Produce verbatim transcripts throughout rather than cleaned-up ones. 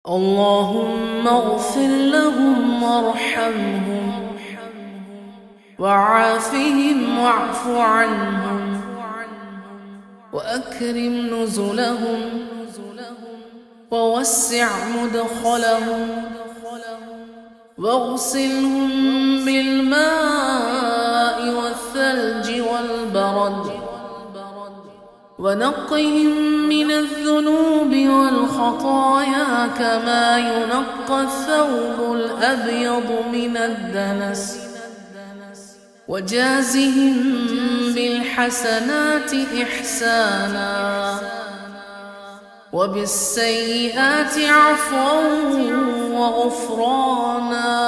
اللهم اغفر لهم وارحمهم وعافهم واعف عنهم وأكرم نزلهم ووسع مدخلهم واغسلهم بالماء والثلج والبرد ونقهم من الذنوب والخطايا كما ينقى الثوب الأبيض من الدنس وجازهم بالحسنات إحسانا وبالسيئات عفوا وغفرانا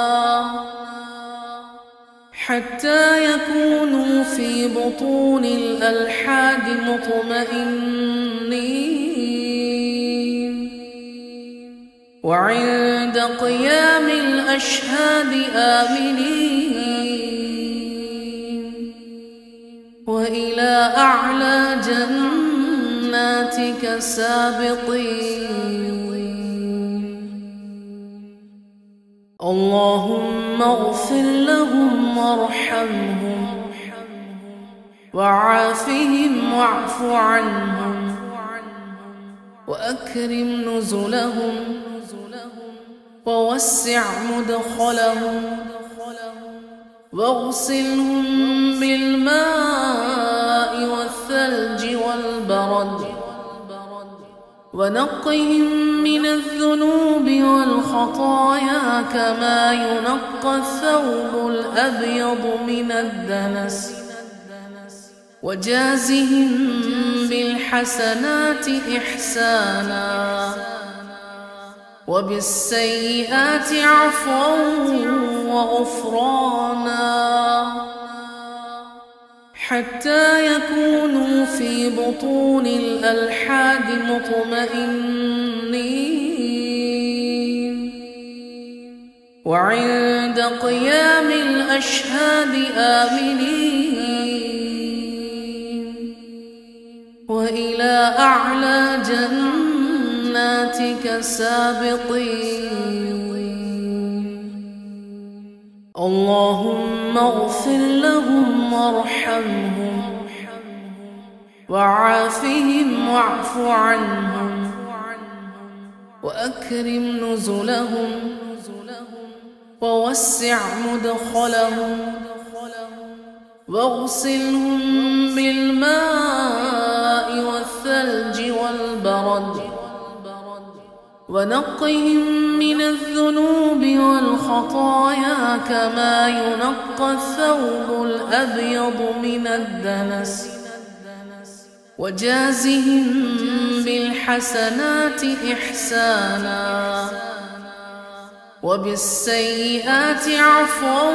حتى يكونوا في بطون الألحاد مطمئنين وعند قيام الأشهاد آمنين وإلى أعلى جناتك سابقين. اللهم اغفر لهم وارحمهم وعافهم واعف عنهم وأكرم نزلهم ووسع مدخلهم واغسلهم بالماء والثلج والبرد ونقهم من الذنوب والخطايا كما ينقى الثوب الأبيض من الدنس وجازهم بالحسنات إحسانا وبالسيئات عفوا وغفرانا حتى يكونوا في بطون الألحاد مطمئنين وعند قيام الأشهاد آمنين وإلى أعلى جناتك سابقين. اللهم اغفر لهم وارحمهم وعافهم واعف عنهم وأكرم نزلهم ووسع مدخلهم واغسلهم بالماء والثلج والبرد ونقهم من الذنوب والخطايا كما ينقى الثوب الأبيض من الدنس وجازهم بالحسنات إحسانا وبالسيئات عفوا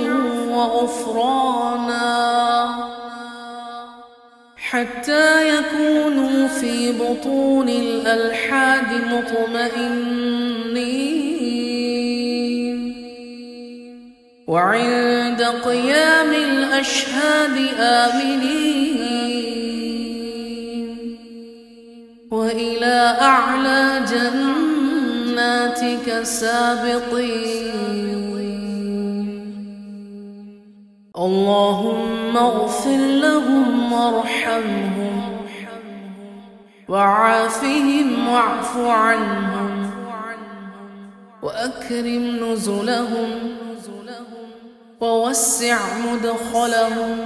وغفرانا حتى يكونوا في بطون الألحاد مطمئنين وعند قيام الأشهاد آمنين وإلى أعلى جناتك سابقين. اللهم اغفر لهم وارحمهم وعافهم واعف عنهم وأكرم نزلهم ووسع مدخلهم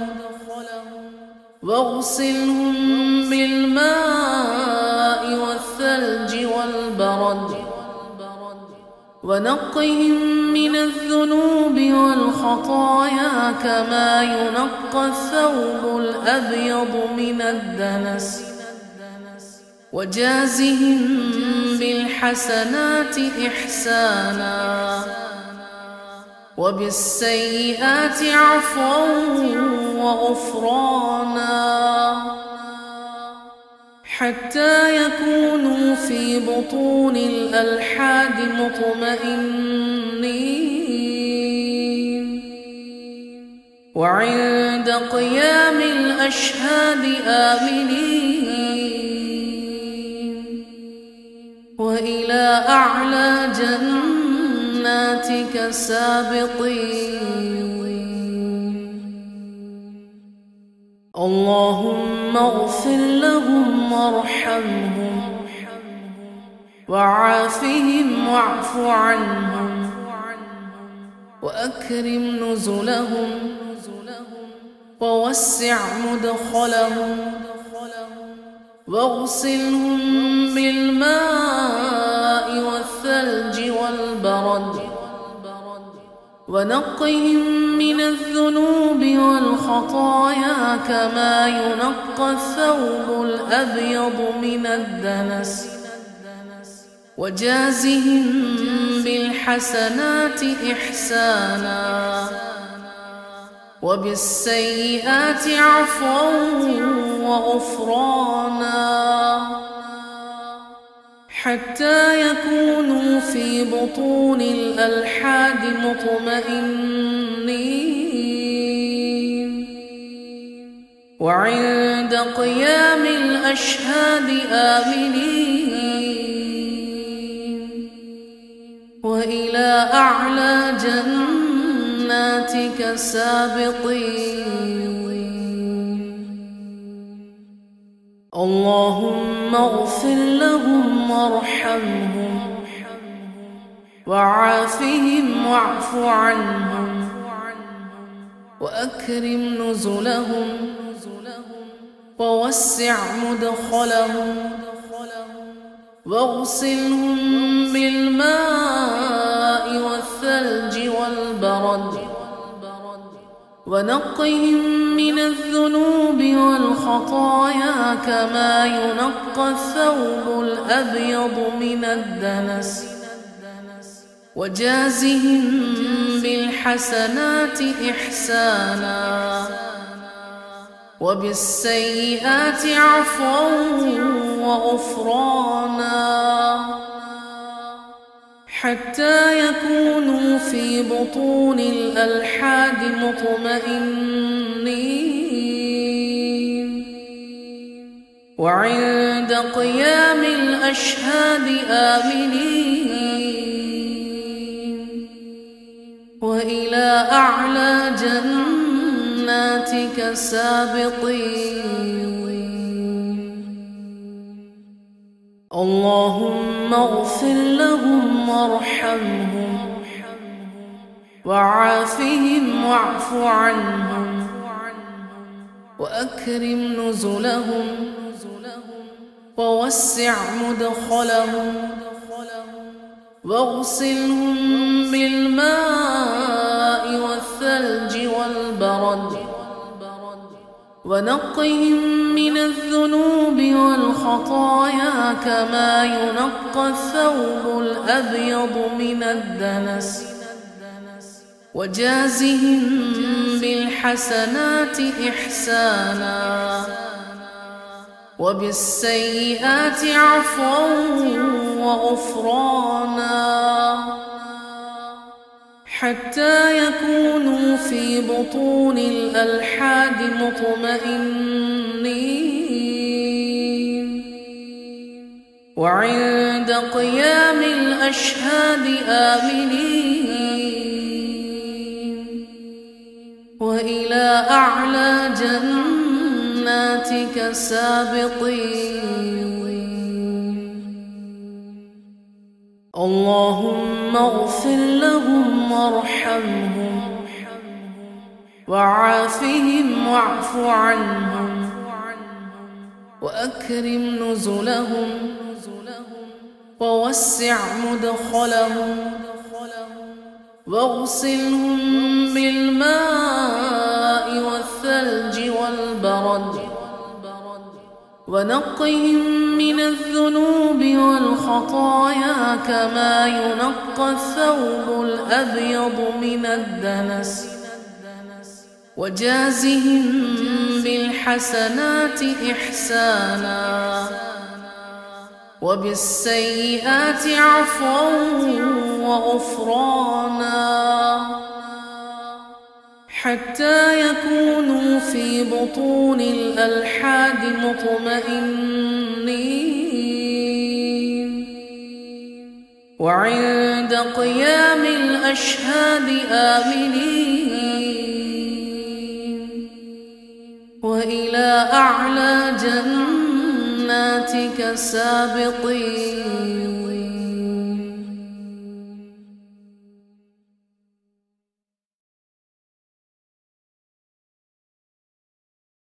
واغسلهم بالماء والثلج والبرد ونقهم من الذنوب والخطايا كما ينقى الثوب الأبيض من الدنس وجازهم بالحسنات إحسانا وبالسيئات عفوا وغفرانا حتى يكونوا في بطون الألحاد مطمئنين وعند قيام الأشهاد آمنين وإلى أعلى جناتك سابقين. اللهم اغفر لهم وارحمهم وعافهم واعف عنهم وأكرم نزلهم ووسع مدخلهم واغسلهم بالماء والثلج والبرد ونقهم من الذنوب والخطايا كما ينقى الثوب الأبيض من الدنس وجازهم بالحسنات إحسانا وبالسيئات عفوا وغفرانا حتى يكونوا في بطون الألحاد مطمئنين وعند قيام الأشهاد آمنين وإلى أعلى جناتك سابقين. اللهم اغفر لهم وارحمهم وعافهم واعف عنهم وأكرم نزلهم ووسع مدخلهم واغسلهم بالماء والثلج والبرد ونقهم من الذنوب والخطايا كما ينقى الثوب الأبيض من الدنس وجازهم بالحسنات إحسانا وبالسيئات عفوا وغفرانا حتى يكونوا في بطون الألحاد مطمئنين وعند قيام الأشهاد آمنين وإلى أعلى جناتك سابقين. اللهم اغفر لهم وارحمهم وعافهم واعف عنهم وأكرم نزلهم ووسع مدخلهم واغسلهم بالماء والثلج والبرد ونقهم من الذنوب والخطايا كما ينقى الثوب الأبيض من الدنس وجازهم بالحسنات إحسانا وبالسيئات عفوا وغفرانا حتى يكونوا في بطون الألحاد مطمئنين وعند قيام الأشهاد آمنين وإلى أعلى جناتك سابقين. اللهم اغفر لهم وارحمهم وعافهم واعف عنهم وأكرم نزلهم ووسع مدخلهم واغسلهم بالماء والثلج والبرد ونقهم من الذنوب والخطايا كما ينقى الثوب الأبيض من الدنس وجازهم بالحسنات إحسانا وبالسيئات عفوا وغفرانا حتى يكونوا في بطون الألحاد مطمئنين وعند قيام الأشهاد آمنين وإلى أعلى جناتك سابقين